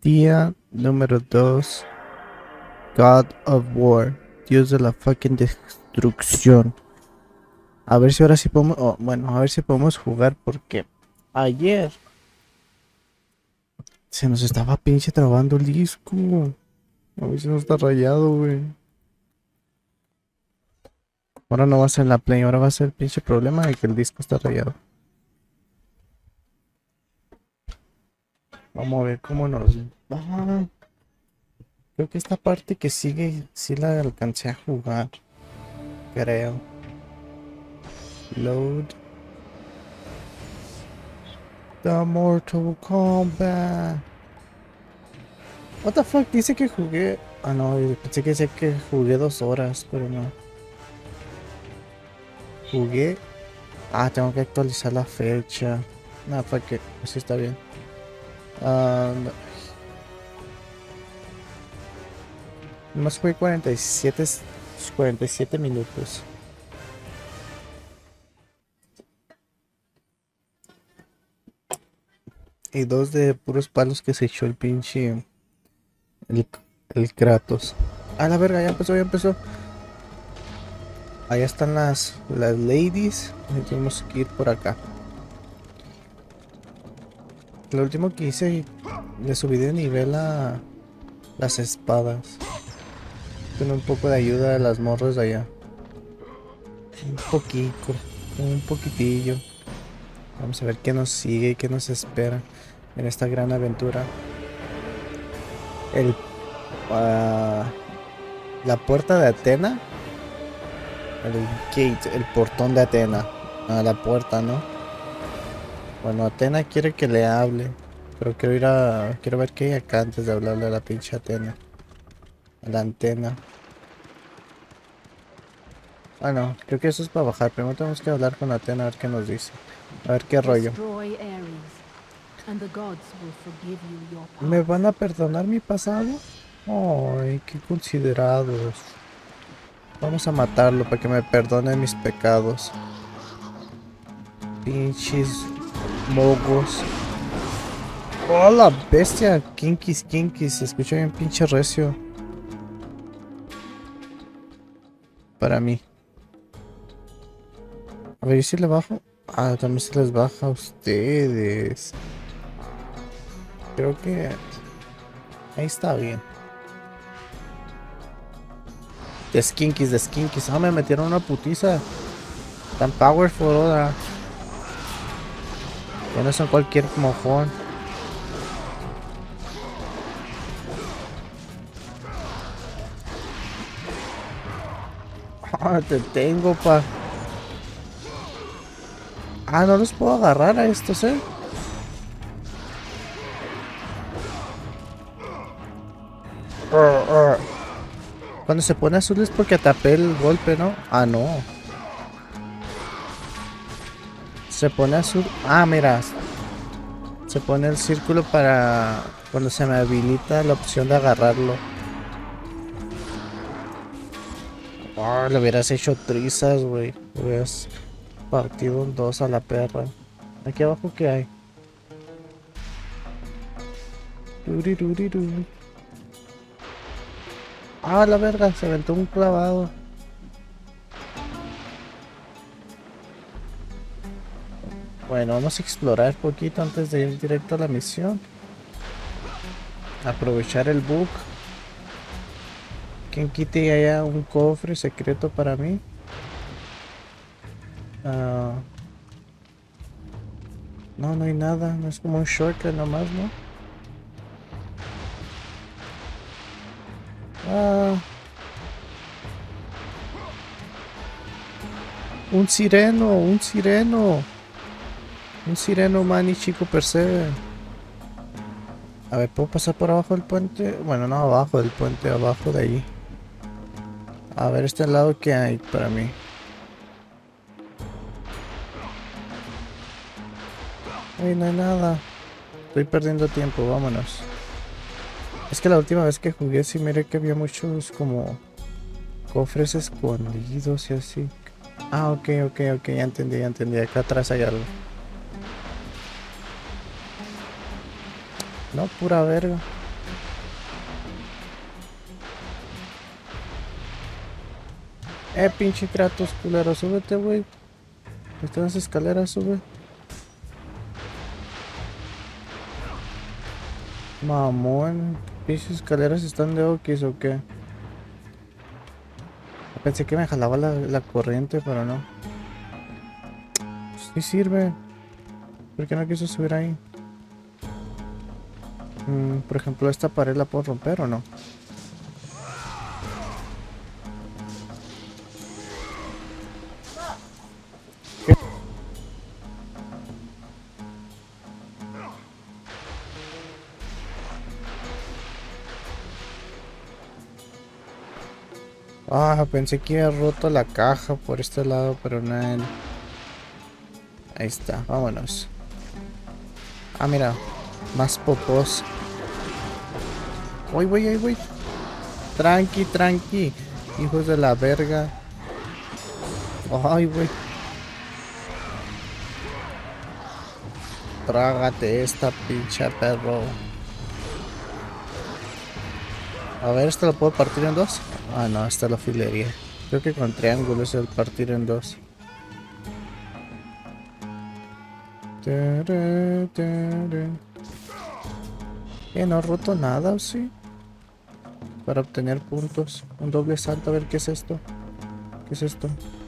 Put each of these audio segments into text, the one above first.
Día número 2. God of War. Dios de la fucking destrucción. A ver si ahora sí podemos... bueno, a ver si podemos jugar porque ayer se nos estaba pinche trabando el disco. A ver si no está rayado, güey. Ahora no va a ser la play, ahora va a ser el pinche problema de que el disco está rayado. Vamos a ver cómo nos va. Creo que esta parte que sigue sí la alcancé a jugar. Creo. Load. The Mortal Kombat. What the fuck, dice que jugué. Ah, no, pensé que decía que jugué 2 horas, pero no. Jugué. Ah, tengo que actualizar la fecha. No, fuck it, así está bien. No. Nomás jugué 47 minutos. Y 2 de puros palos que se echó el pinche. El, el Kratos. A la verga, ya empezó, ya empezó. Allá están las ladies. Y tenemos que ir por acá. Lo último que hice, le subí de nivel a las espadas. Con un poco de ayuda de las morras de allá. Un poquito, un poquitillo. Vamos a ver qué nos sigue y qué nos espera en esta gran aventura. La puerta de Atena. El gate, el portón de Atena. La puerta, ¿no? Bueno, Atena quiere que le hable. Pero quiero ver qué hay acá antes de hablarle a la pinche Atena. A la antena. Ah, no, creo que eso es para bajar. Primero tenemos que hablar con Atena a ver qué nos dice. A ver qué rollo. ¿Me van a perdonar mi pasado? Ay, qué considerados. Vamos a matarlo para que me perdone mis pecados. Pinches mogos. Oh, la bestia. Kinkis. Se escucha bien pinche recio. Para mí. A ver, ¿y si le bajo? Ah, también se les baja a ustedes. Creo que ahí está bien. De skinkis. Ah, me metieron una putiza. Tan powerful ahora. Ya no son cualquier mojón. Ah, te tengo, pa. Ah, no los puedo agarrar a estos, Cuando se pone azul es porque tapé el golpe, ¿no? Ah, no. Se pone azul. Ah, mira. Se pone el círculo para cuando se me habilita la opción de agarrarlo. Oh, le hubieras hecho trizas, güey. Le hubieras partido en 2 a la perra. Aquí abajo, ¿qué hay? Duriruriru. Ah, la verga, se aventó un clavado. Bueno, vamos a explorar un poquito antes de ir directo a la misión. Aprovechar el bug. ¿Quién quite haya un cofre secreto para mí? No, no hay nada. No es como un shortcut nomás, ¿no? Un sireno. Un sireno, mani chico per se. A ver, ¿puedo pasar por abajo del puente? Bueno, no abajo del puente, abajo de allí. A ver, este lado que hay para mí. Ay, no hay nada. Estoy perdiendo tiempo, vámonos. Es que la última vez que jugué sí miré que había muchos como cofres escondidos y así. Ah, ok, ya entendí. Acá atrás hay algo. No, pura verga. Pinche Kratos, culero, súbete, güey. Están las escaleras, sube. Mamón. ¿Pinches escaleras están de okis o qué? Pensé que me jalaba la corriente, pero no. Sí sirve. ¿Por qué no quiso subir ahí? Por ejemplo, esta pared la puedo romper o no. ¿Qué? Ah, pensé que había roto la caja por este lado, pero no. Ahí está, vámonos. Ah, mira, más popos. Uy, güey, güey. Tranqui, tranqui. Hijos de la verga. Ay, güey. Trágate esta pinche perro. A ver, ¿esto lo puedo partir en dos? Ah, no, esta lo filería. Creo que con triángulo es el partir en dos. No he roto nada, ¿o sí? Para obtener puntos. Un doble salto, a ver qué es esto. ¿Qué es esto?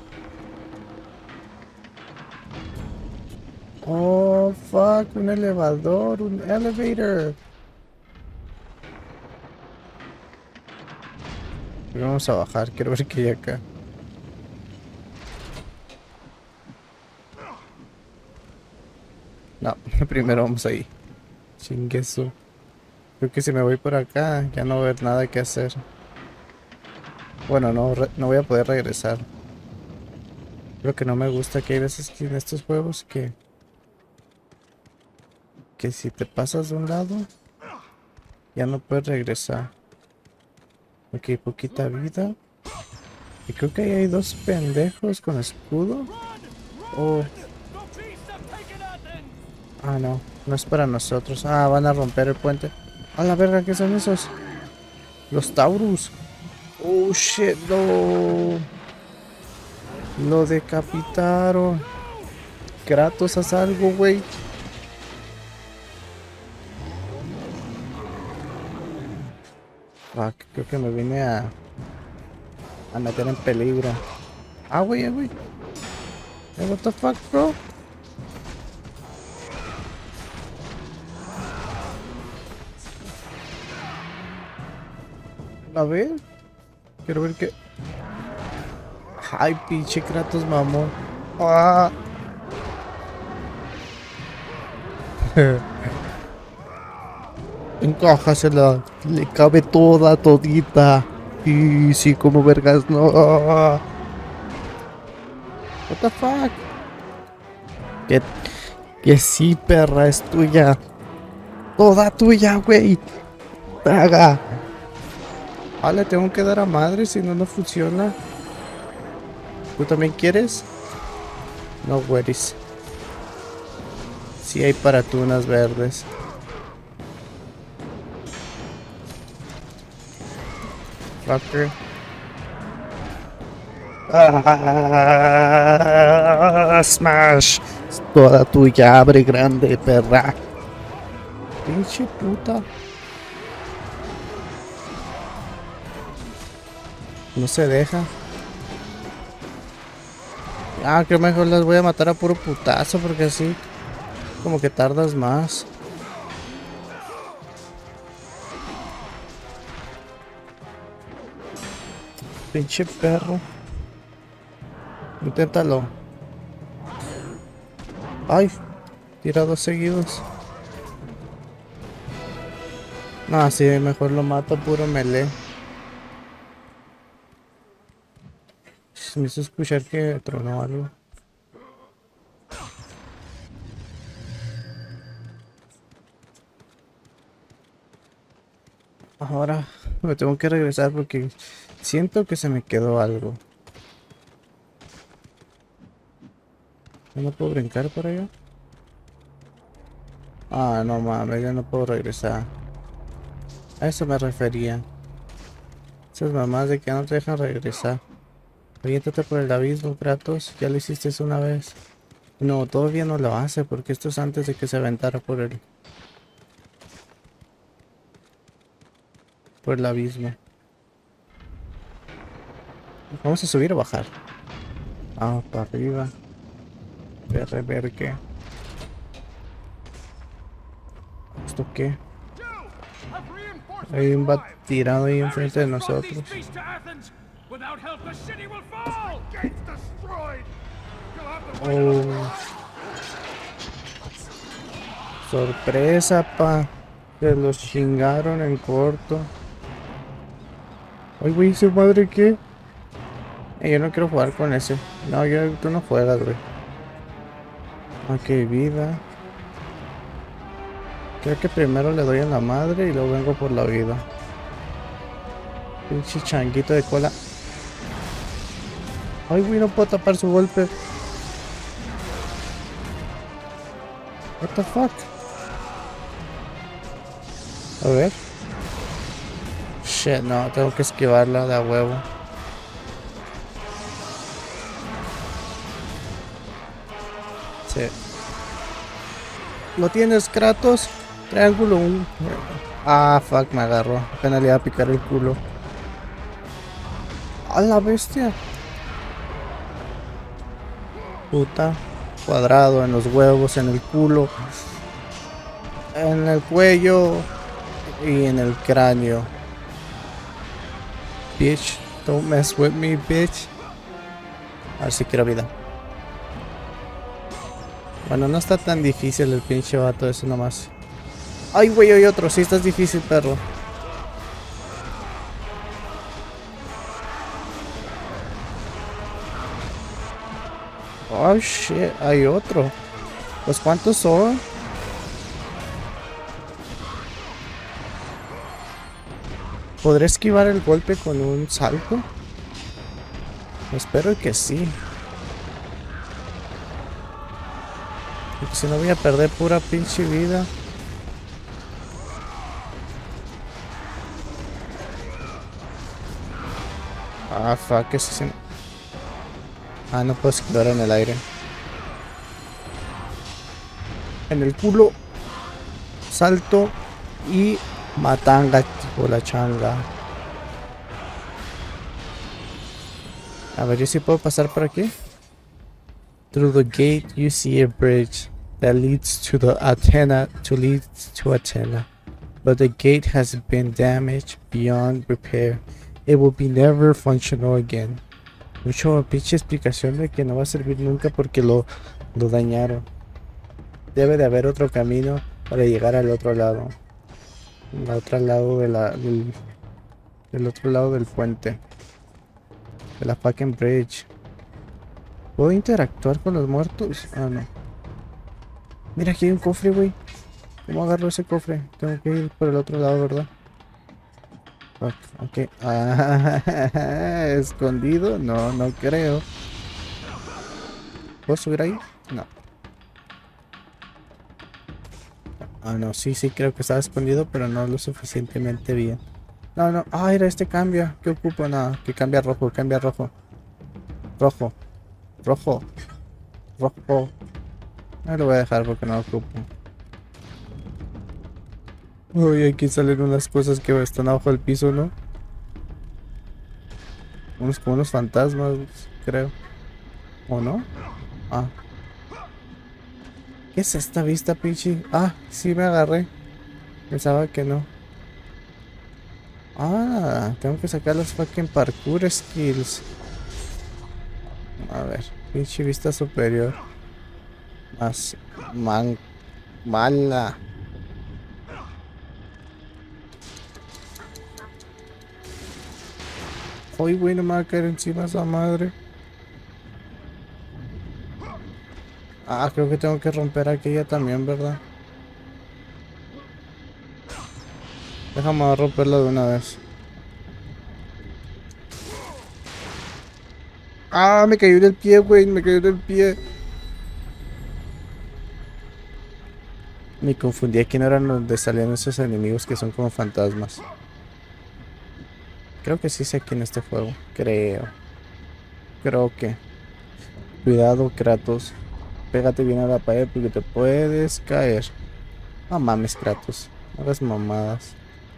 Oh, fuck, un elevador, un elevator. Vamos a bajar, quiero ver qué hay acá. No, primero vamos ahí. Chingueso. Creo que si me voy por acá, ya no va a haber nada que hacer. Bueno, no voy a poder regresar. Lo que no me gusta que hay veces que en estos juegos que si te pasas de un lado, ya no puedes regresar. Ok, poquita vida. Y creo que ahí hay dos pendejos con escudo. Oh. Ah, no. No es para nosotros. Ah, van a romper el puente. A la verga, ¿qué son esos? Los Taurus. Oh, shit, no. Lo decapitaron. Kratos, haz algo, güey. Ah, creo que me vine a meter en peligro. Ah, güey, güey. What the fuck, bro? A ver. Quiero ver qué. Ay, pinche Kratos, mamón. Ah. Encájasela. Le cabe toda, todita. Y sí, como vergas, no. What the fuck. Que, que sí, perra, es tuya. Toda tuya, güey. Traga. Ah, le tengo que dar a madre, si no, no funciona. ¿Tú también quieres? No worries. Sí hay para tunas verdes. Fucker. Ah, smash. Es toda tuya, abre grande, perra. Pinche puta. No se deja. Ah, que mejor las voy a matar a puro putazo porque así como que tardas más. Pinche perro. Inténtalo. Ay, tira dos seguidos. No, sí, mejor lo mato puro melee. Me hizo escuchar que tronó algo. Ahora me tengo que regresar porque siento que se me quedó algo. ¿No puedo brincar por allá? Ah, no mames, ya no puedo regresar. A eso me refería. Esas mamás de que no te dejan regresar. Aviéntate por el abismo, Kratos. Ya lo hiciste una vez. No, todavía no lo hace porque esto es antes de que se aventara por el abismo. ¿Vamos a subir o bajar? Ah, para arriba. Ver qué. ¿Esto qué? Hay un bat tirado ahí enfrente de nosotros. Oh. Sorpresa, pa. Se los chingaron en corto. Ay, güey, ¿su madre qué? Yo no quiero jugar con ese. No, tú no juegas, güey. Ok, vida. Creo que primero le doy a la madre y luego vengo por la vida. Pinche changuito de cola. Ay, güey, no puedo tapar su golpe. What the fuck? A ver. Shit, no, tengo que esquivarla de a huevo. Sí. ¿Lo tienes, Kratos? Triángulo 1. Ah, fuck, me agarró. Apenas le iba a picar el culo. ¡A la bestia! Puta. Cuadrado en los huevos, en el culo, en el cuello y en el cráneo. Bitch, don't mess with me, bitch. A ver si quiero vida. Bueno, no está tan difícil el pinche vato ese nomás. Ay, güey, hay otro. Sí, estás difícil, perro. Oh, shit, hay otro. Pues, ¿cuántos son? ¿Podré esquivar el golpe con un salto? Espero que sí. Porque si no voy a perder pura pinche vida. Ah, fuck, ese sí. Ah, no puedo esquivar en el aire. En el culo. Salto. Y matanga, tipo la changa. A ver, yo sí puedo pasar por aquí. Through the gate you see a bridge that leads to the Athena to Athena. But the gate has been damaged beyond repair. It will be never functional again. Mucho pinche explicación de que no va a servir nunca porque lo dañaron. Debe de haber otro camino para llegar al otro lado. Al otro lado de del otro lado del puente. De la fucking bridge. ¿Puedo interactuar con los muertos? Ah, no. Mira, aquí hay un cofre, güey. ¿Cómo agarro ese cofre? Tengo que ir por el otro lado, ¿verdad? Ok. Ah, ¿escondido? No, no creo. ¿Puedo subir ahí? No. Ah, no, sí, creo que estaba escondido, pero no lo suficientemente bien. No, no. Ah, era este cambia. ¿Qué ocupo? Nada. Que cambia a rojo, cambia a rojo. Rojo. Rojo. Rojo. No lo voy a dejar porque no lo ocupo. Uy, aquí salen unas cosas que están abajo del piso, ¿no? Como unos fantasmas, creo. ¿O no? Ah. ¿Qué es esta vista, pinche? Ah, sí me agarré. Pensaba que no. Ah, tengo que sacar las fucking parkour skills. A ver, pinche vista superior. Más mala. Ay, güey, no me va a caer encima esa madre. Ah, creo que tengo que romper aquella también, ¿verdad? Déjame romperla de una vez. Ah, me cayó del pie, güey, me cayó del pie. Me confundí, aquí no eran donde salían esos enemigos que son como fantasmas. Creo que sí sé aquí en este juego, creo. creo que. Cuidado, Kratos. Pégate bien a la pared porque te puedes caer. No mames, Kratos. No hagas mamadas.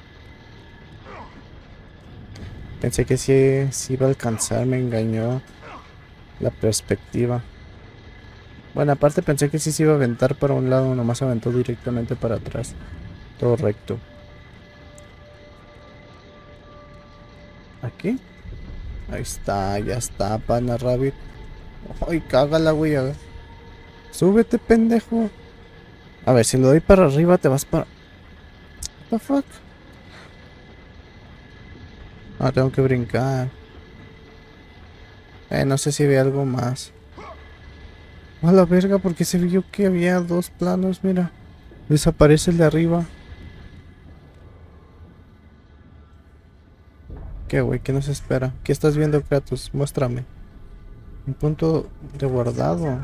Pensé que sí iba a alcanzar, me engañó la perspectiva. Bueno, aparte pensé que sí se iba a aventar para un lado, nomás aventó directamente para atrás. Todo recto. ¿Aquí? Ahí está, ya está, pana Rabbit. Ay, cágala, güey. Súbete, pendejo. A ver, si lo doy para arriba, te vas para... What the fuck? Ah, tengo que brincar. No sé si ve algo más. A la verga, porque se vio que había dos planos, mira. Desaparece el de arriba. ¿Qué, güey? ¿Qué nos espera? ¿Qué estás viendo, Kratos? Muéstrame. Un punto de guardado.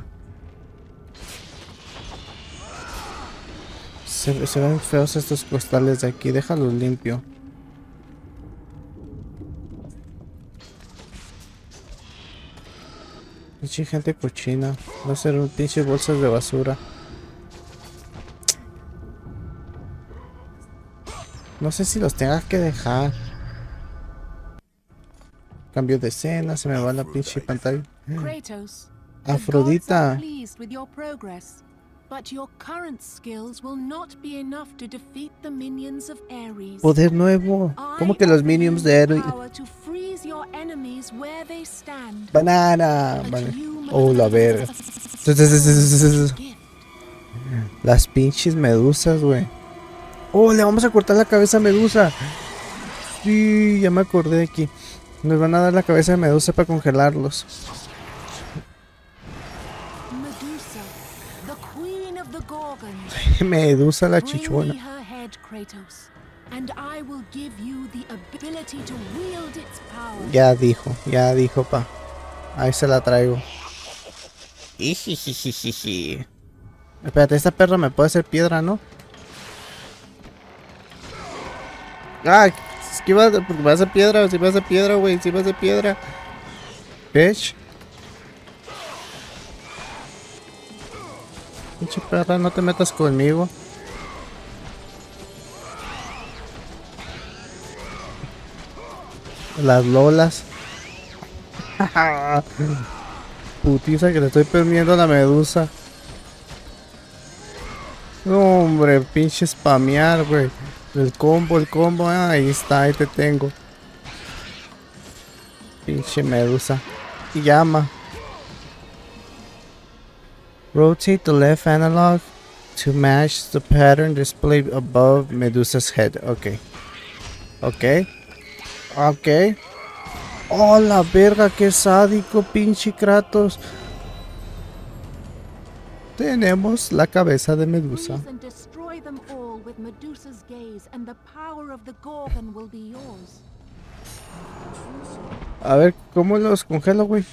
Se ven feos estos costales de aquí. Déjalos limpio. Pinche gente cochina. Va a ser un pinche bolsas de basura. No sé si los tenga que dejar. Cambio de escena. Se me va la pinche pantalla. Kratos, Afrodita. but your current skills will not be enough to defeat the minions of Ares. Poder nuevo. ¿Cómo que los minions de Ares? Banana. Oh, la verga. Las pinches medusas, güey. Oh, le vamos a cortar la cabeza a Medusa. Sí, ya me acordé de aquí. Nos van a dar la cabeza de Medusa para congelarlos. Medusa la chichona. Ya dijo, pa. Ahí se la traigo. Ijijijiji. Espérate, esta perra me puede hacer piedra, ¿no? Ah, esquiva porque me hace piedra, si me hace piedra, güey, si me hace piedra. Bitch. Pinche perra, no te metas conmigo. Las lolas. Putiza que le estoy perdiendo a la medusa. No, hombre, pinche spamear, güey. El combo, ahí está, ahí te tengo. Pinche medusa. Y llama. Rotate the left analog to match the pattern displayed above Medusa's head. Ok. Oh, la verga, qué sádico, pinche Kratos. Tenemos la cabeza de Medusa. A ver, ¿cómo los congelo, güey?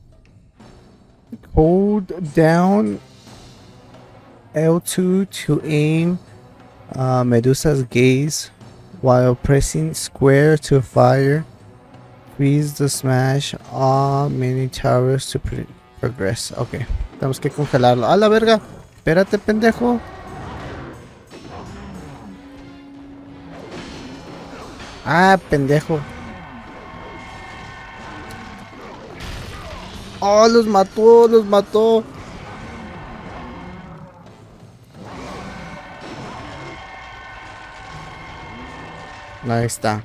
Hold down L2 to aim Medusa's gaze while pressing square to fire. Freeze the smash all mini towers to progress. Ok, tenemos que congelarlo. ¡A la verga! Espérate, pendejo. Ah, pendejo. Oh, los mató. Ahí está.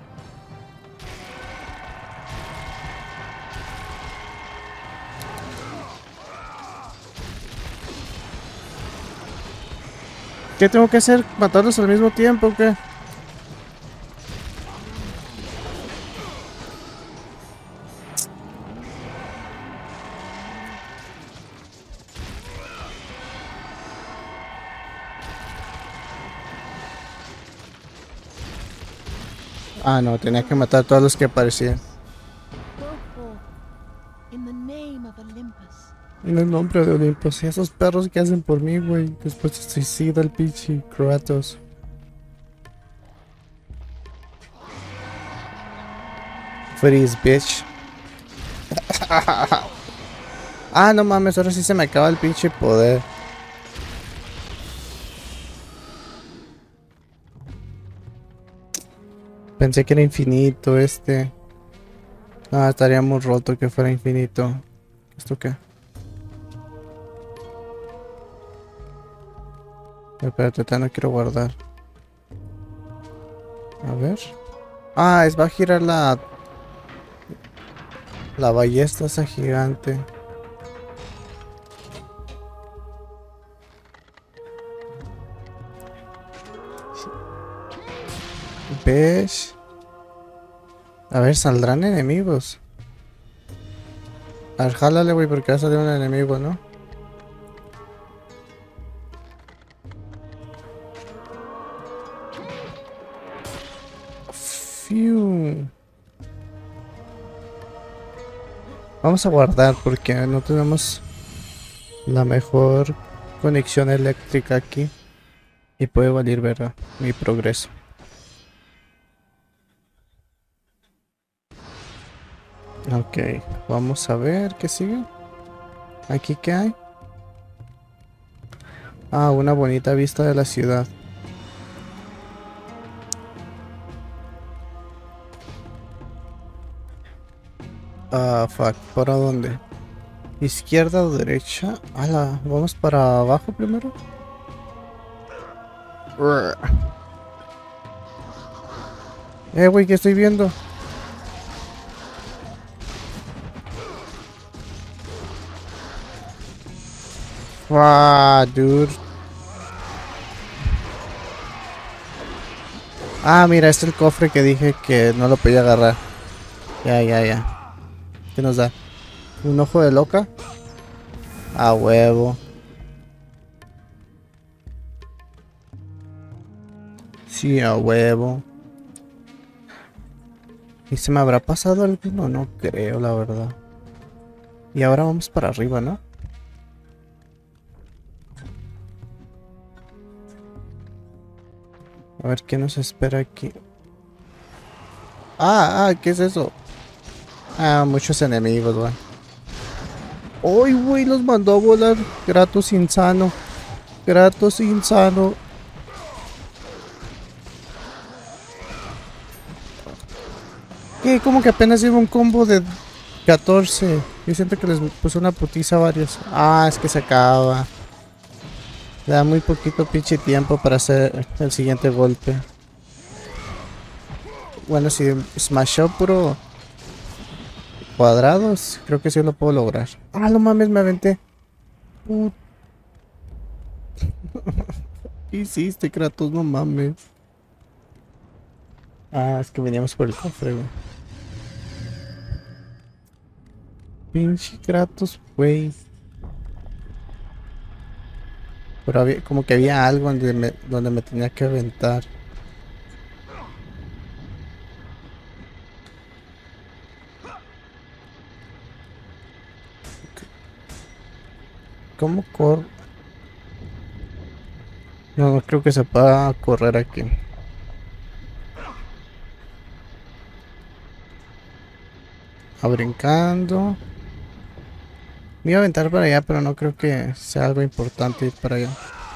¿Qué tengo que hacer? ¿Matarlos al mismo tiempo o qué? Ah, no, tenía que matar a todos los que aparecían. En el nombre de Olympus. Y esos perros que hacen por mí, güey. Después se suicida el pinche Kratos. Freeze, bitch. Ah, no mames, ahora sí se me acaba el pinche poder. Pensé que era infinito este. Ah, estaría muy roto que fuera infinito. ¿Esto qué? Espérate, todavía no quiero guardar. A ver. Ah, va a girar la ballesta esa gigante. ¿Ves? A ver, saldrán enemigos. A ver, jálale, güey, porque va a salir un enemigo, ¿no? Fiu. Vamos a guardar porque no tenemos la mejor conexión eléctrica aquí. Y puede valer ver mi progreso. Ok, vamos a ver qué sigue. ¿Aquí qué hay? Ah, una bonita vista de la ciudad. Ah, fuck, ¿para dónde? ¿Izquierda o derecha? Ala, vamos para abajo primero. Güey, ¿qué estoy viendo? Dude. Ah, mira, este es el cofre que dije que no lo podía agarrar. Ya. ¿Qué nos da? ¿Un ojo de loca? A huevo. Sí, a huevo. ¿Y se me habrá pasado alguno? No creo, la verdad. Y ahora vamos para arriba, ¿no? A ver qué nos espera aquí. ¿Qué es eso? Ah, muchos enemigos, güey. ¡Ay, güey! Los mandó a volar. Kratos insano. Kratos insano. ¿Qué? ¿Cómo que apenas lleva un combo de 14? Yo siento que les puso una putiza a varios. Ah, es que se acaba. Le da muy poquito pinche tiempo para hacer el siguiente golpe. Bueno, si smashó puro cuadrados, creo que sí lo puedo lograr. Ah, no mames, me aventé. ¿Qué hiciste, Kratos? No mames. Ah, es que veníamos por el cofre, güey. Pinche Kratos, güey. Pero había, como que había algo donde me tenía que aventar. ¿Cómo corro? No creo que se pueda correr aquí. Brincando. Me iba a aventar para allá, pero no creo que sea algo importante ir para allá.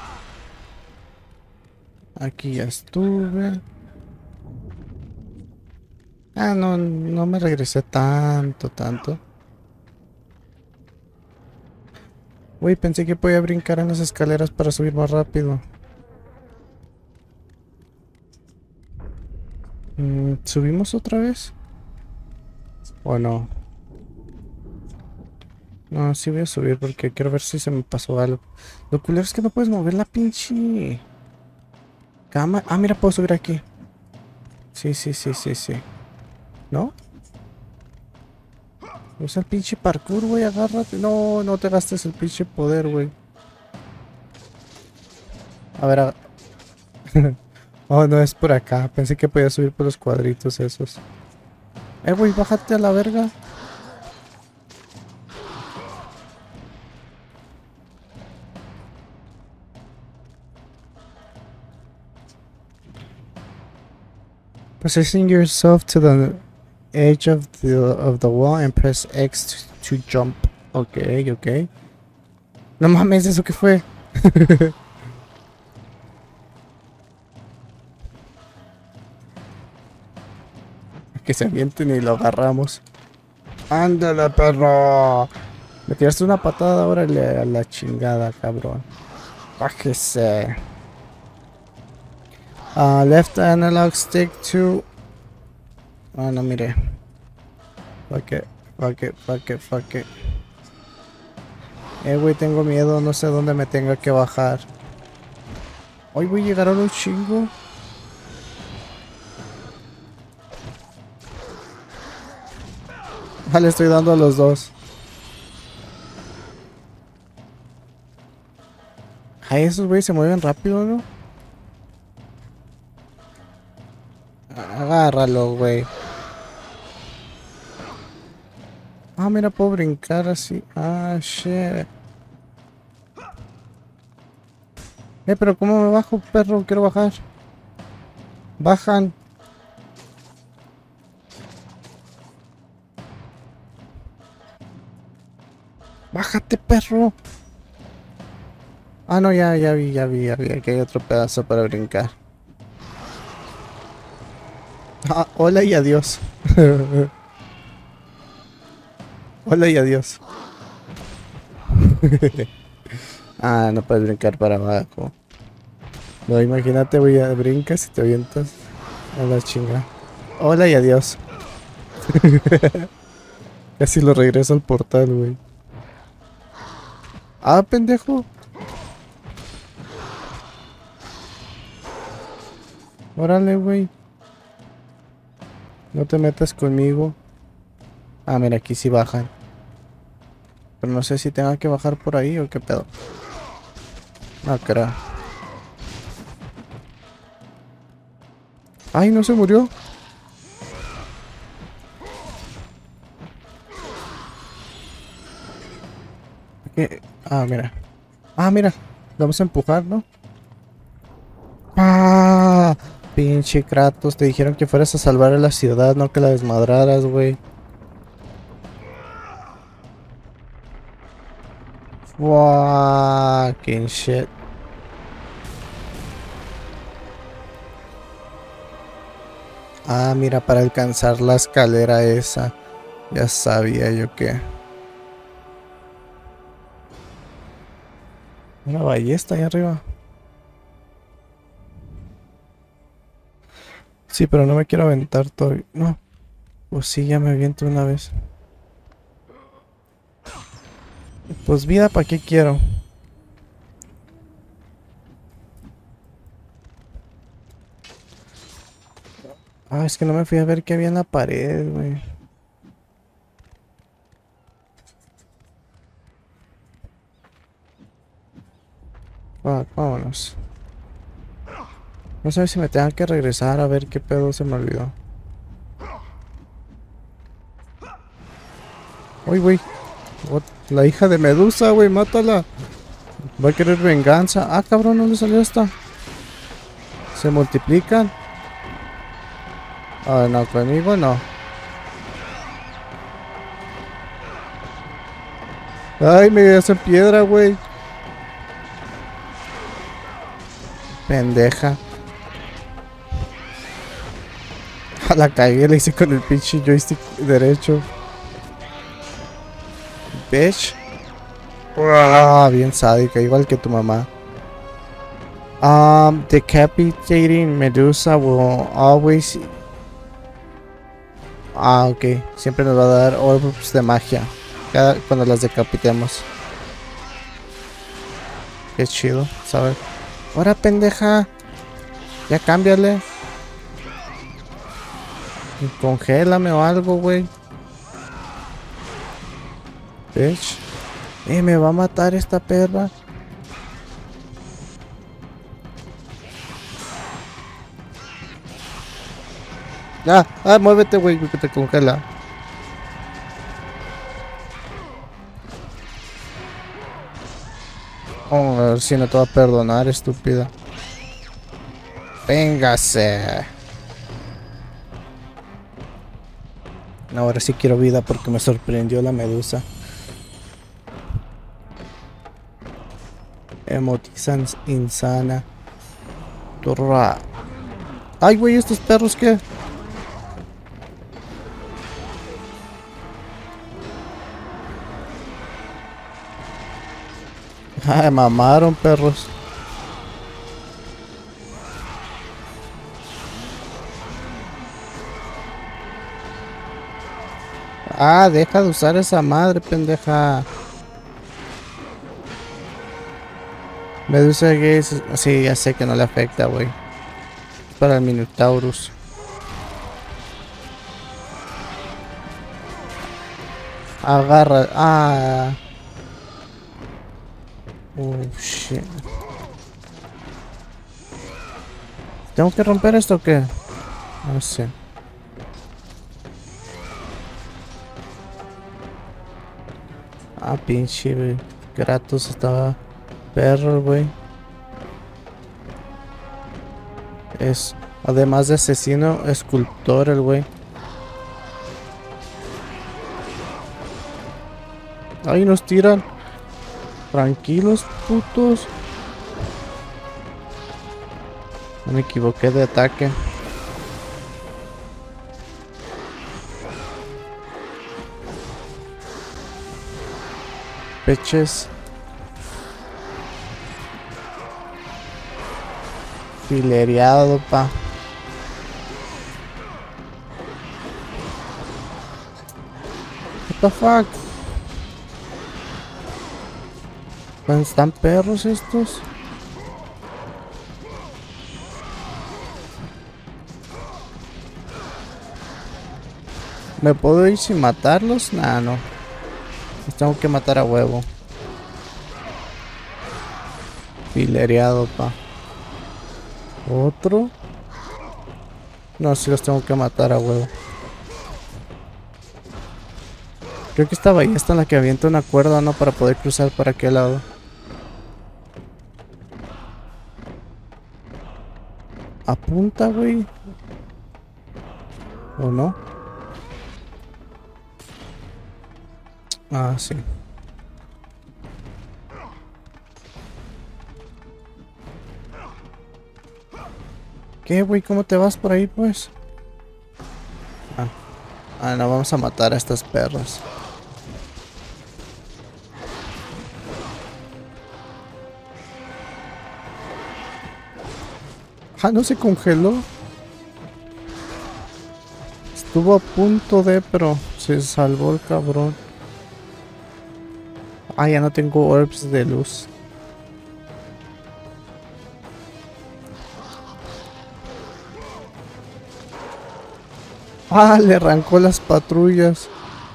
Aquí ya estuve. Ah, no me regresé tanto. Uy, pensé que podía brincar en las escaleras para subir más rápido. ¿Subimos otra vez? ¿O no? No, sí voy a subir porque quiero ver si se me pasó algo. Lo culero es que no puedes mover la pinche cama. Ah, mira, puedo subir aquí. Sí. ¿No? Usa el pinche parkour, güey, agárrate. No te gastes el pinche poder, güey. A ver, oh, no, es por acá. Pensé que podía subir por los cuadritos esos. Güey, bájate a la verga. Position yourself to the edge of the wall and press X to jump. Ok, ok. No mames, ¿eso qué fue? Que se avienten y lo agarramos. ¡Ándale, perro! Me tiraste una patada, órale a la chingada, cabrón. Bájese. Left analog stick to... Ah, no, mire. Fuck it, fuck it, fuck it, fuck it. Güey, tengo miedo, no sé dónde me tenga que bajar. Hoy voy a llegar a un chingo. Ah, le estoy dando a los dos. Ay, esos güeyes se mueven rápido, ¿no? Agárralo, güey. Ah, mira, puedo brincar así. Ah, shit. Pero ¿cómo me bajo, perro? Quiero bajar. Bajan. Bájate, perro. Ah, no, ya vi. Aquí hay otro pedazo para brincar. Ah, hola y adiós. Hola y adiós. Ah, no puedes brincar para abajo. No, imagínate, voy a brincas y te avientas a la chinga. Hola y adiós. Casi lo regreso al portal, güey. Ah, pendejo. Órale, güey. No te metas conmigo. Ah, mira, aquí sí bajan. Pero no sé si tenga que bajar por ahí o qué pedo. Ah, cara. Ay, no se murió. Ah, mira. Ah, mira. Vamos a empujar, ¿no? ¡Ah! Pinche Kratos, te dijeron que fueras a salvar a la ciudad, no que la desmadraras, güey. Fucking shit. Ah, mira, para alcanzar la escalera esa. Ya sabía yo que. Una ballesta ahí arriba. Sí, pero no me quiero aventar todavía. No. Pues sí, ya me aviento una vez. Pues vida, ¿para qué quiero? Ah, es que no me fui a ver qué había en la pared, güey. Vámonos. No sé si me tengo que regresar a ver qué pedo se me olvidó. Uy, güey. La hija de Medusa, güey, mátala. Va a querer venganza. Ah, cabrón, ¿dónde salió esta? ¿Se multiplican? Ah, no, conmigo no. Ay, me hacen piedra, güey. Pendeja. A la cagué, le hice con el pinche joystick derecho. Bitch. Ah, bien sádica, igual que tu mamá. Decapitating Medusa will always... Ah, ok. Siempre nos va a dar orbs de magia cuando las decapitemos. Qué chido, ¿sabes? Ahora, pendeja. Ya cámbiale. Congélame o algo, güey. Bitch. Me va a matar esta perra. Muévete, güey, que te congela. Oh, a ver si no te va a perdonar, estúpida. Véngase. Ahora sí quiero vida porque me sorprendió la Medusa. Emotiza insana. Torra. Ay, güey, estos perros que. Ay, mamaron, perros. Ah, deja de usar esa madre, pendeja. Medusa Gaze. Sí, ya sé que no le afecta, güey. Es para el Minotaurus. Agarra. Ah. Oh, shit. ¿Tengo que romper esto o qué? No sé. Ah, pinche, güey. Kratos estaba perro, güey. Es, además de asesino, escultor el güey. Ahí nos tiran. Tranquilos, putos. Me equivoqué de ataque. Peches. Filereado, pa. What the fuck? ¿Están perros estos? ¿Me puedo ir sin matarlos? Nah, no. Los tengo que matar a huevo. Filereado, pa. ¿Otro? No, sí los tengo que matar a huevo. Creo que esta ballesta en la que avienta una cuerda, ¿no? Para poder cruzar para aquel lado. Apunta, güey. ¿O no? Ah, sí. ¿Qué, güey? ¿Cómo te vas por ahí, pues? Ah, no, vamos a matar a estas perras. Ah, no se congeló. Estuvo a punto de, pero se salvó el cabrón. Ah, ya no tengo orbs de luz. Ah, le arrancó las patrullas.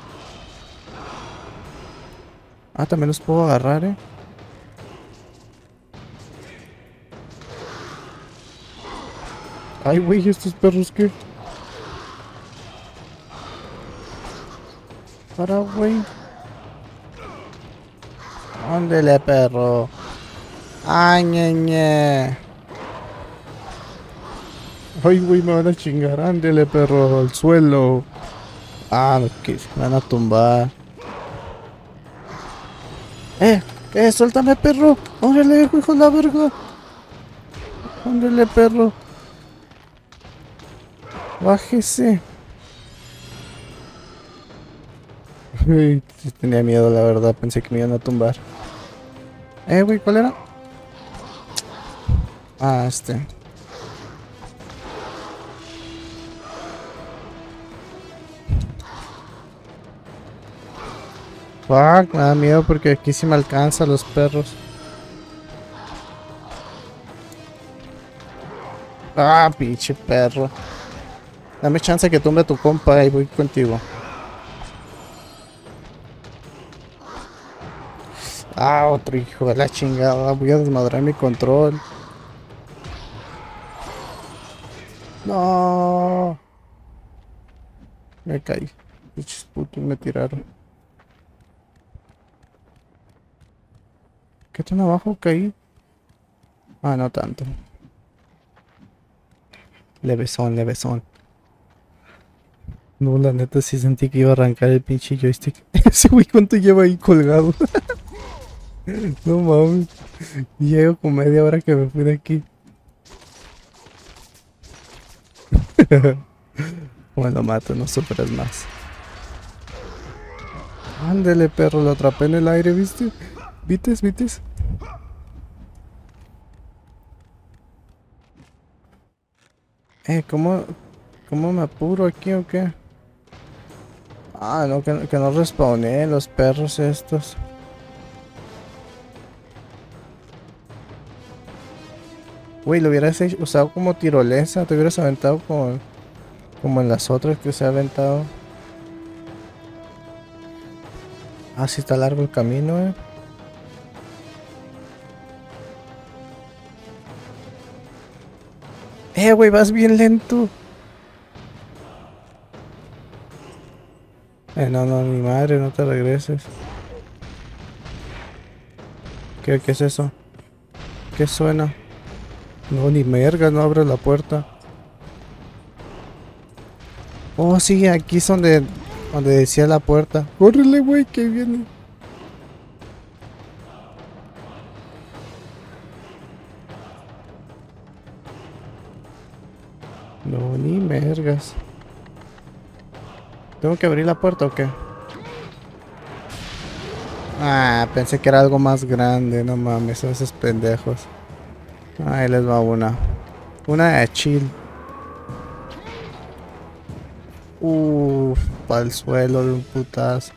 Ah, también los puedo agarrar, eh. Ay, güey, ¿estos perros qué? Para, güey. Ándele, perro. Ay, ñe. Ay, güey, me van a chingar. Ándele, perro, al suelo. Ah, que me van a tumbar. Suéltame, perro. Ándele, hijo de la verga. Ándele, perro. Bájese. Uy, sí tenía miedo, la verdad. Pensé que me iban a tumbar. Güey, ¿cuál era? Ah, este. Fuck, me da miedo porque aquí sí me alcanza los perros. Ah, pinche perro. Dame chance que tumbe a tu compa y voy contigo. Ah, otro hijo de la chingada. Voy a desmadrar mi control. No. Me caí. Pinches putos me tiraron. ¿Qué tan abajo caí? Ah, no tanto. Levesón, levesón. No, la neta sí sentí que iba a arrancar el pinche joystick. Ese güey, ¿cuánto lleva ahí colgado? No mames. Llego con media hora que me fui de aquí. Bueno, mato, no superas más. Ándele, perro, lo atrapé en el aire, ¿viste? ¿Vites, vites? ¿Cómo me apuro aquí o qué? Ah, no, que no respawné los perros estos. Güey, lo hubieras usado como tirolesa, te hubieras aventado como en las otras que se ha aventado. Ah, sí está largo el camino, Güey, vas bien lento. No, no, mi madre, no te regreses. ¿Qué es eso? ¿Qué suena? No, ni mergas, no abres la puerta. Oh, sí, aquí es donde decía la puerta. ¡Córrele, güey, que viene! No, ni mergas. ¿Tengo que abrir la puerta o qué? Ah, pensé que era algo más grande, no mames, esos pendejos. Ahí les va una. Una de chill. Para el suelo de un putazo.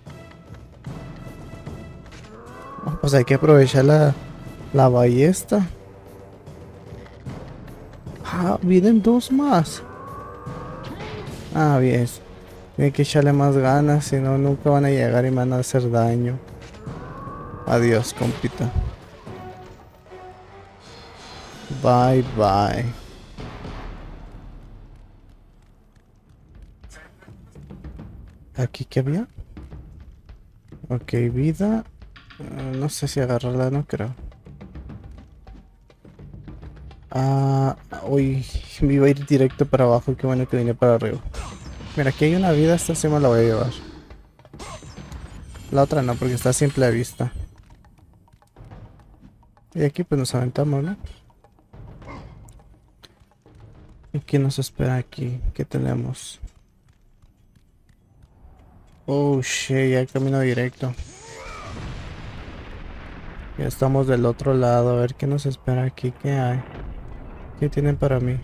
Pues hay que aprovechar la ballesta. Ah, vienen dos más. Ah, bien. Tiene que echarle más ganas, si no nunca van a llegar y me van a hacer daño. Adiós, compita. Bye, bye. ¿Aquí qué había? Ok, vida. No sé si agarrarla, no creo. Ah, uy, me iba a ir directo para abajo, qué bueno que vine para arriba. Mira, aquí hay una vida, esta sí me la voy a llevar. La otra no, porque está a simple vista. Y aquí pues nos aventamos, ¿no? ¿Y quién nos espera aquí? ¿Qué tenemos? Oh, shit, ya camino directo. Ya estamos del otro lado, a ver qué nos espera aquí, qué hay. ¿Qué tienen para mí?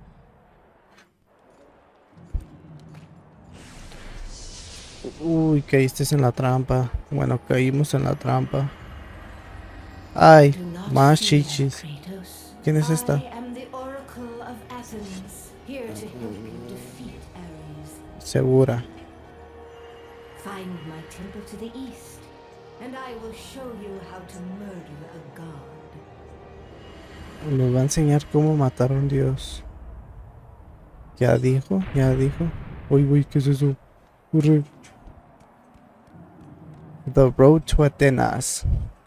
Uy, caíste en la trampa. Bueno, caímos en la trampa. Ay, más chichis. ¿Quién es esta? Segura. Nos va a enseñar cómo matar a un dios. Ya dijo, ya dijo. Uy, uy, ¿qué es eso? Corre. The road to Atenas.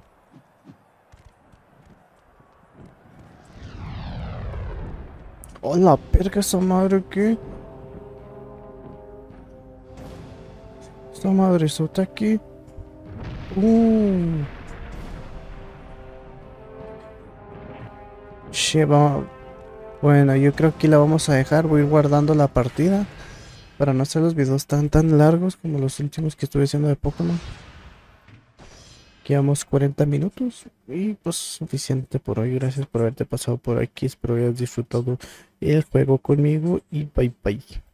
Hola, perga, esa madre, ¿qué? Esta madre sota aquí. Shit, bueno, yo creo que la vamos a dejar. Voy a ir guardando la partida para no hacer los videos tan largos como los últimos que estuve haciendo de Pokémon. Llevamos 40 minutos y pues suficiente por hoy. Gracias por haberte pasado por aquí. Espero hayas disfrutado el juego conmigo y bye bye.